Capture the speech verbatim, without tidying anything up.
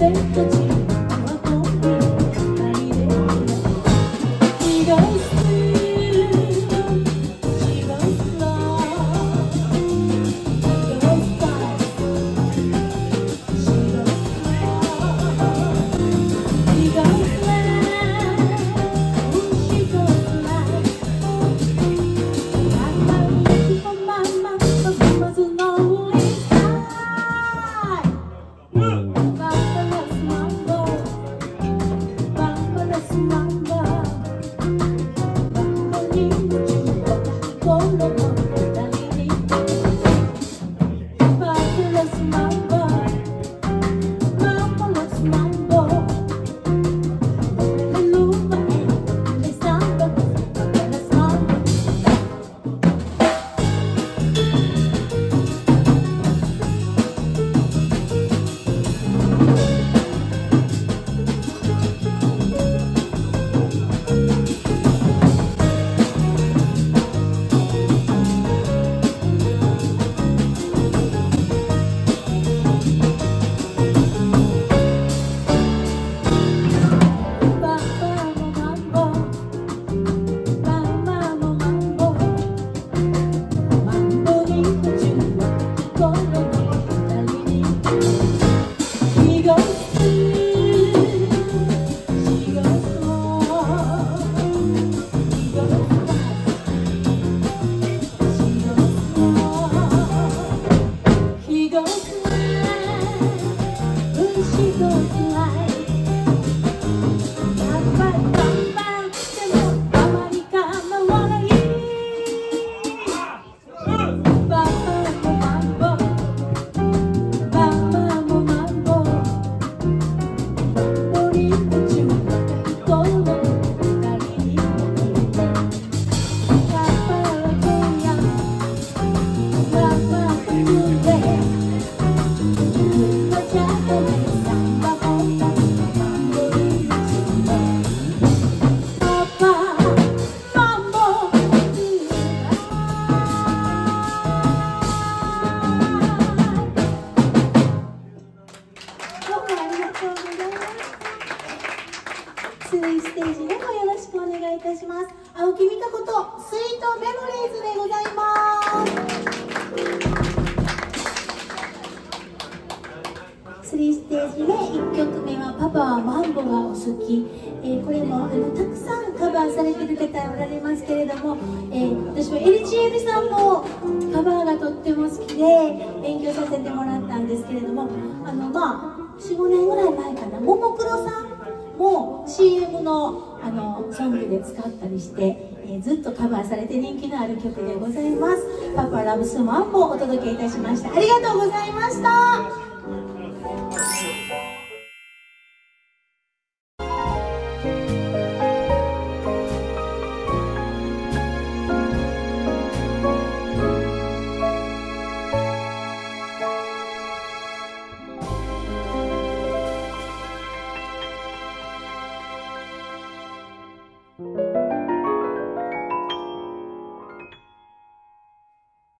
青木美香子とスイートメモリーズでございます。スリーステージ目いっきょくめは「パパはマンボがお好き」えー、これもあのたくさんカバーされてる方おられますけれども、えー、私は エルジーエム さんもカバーがとっても好きで勉強させてもらったんですけれども、あのまあよん、ごねんぐらい前かな、ももクロさんも シーエム の, あのソングで使ったりして、えー、ずっとカバーされて人気のある曲でございます。パパラブスマンボをお届けいたしました。ありがとうございました。 you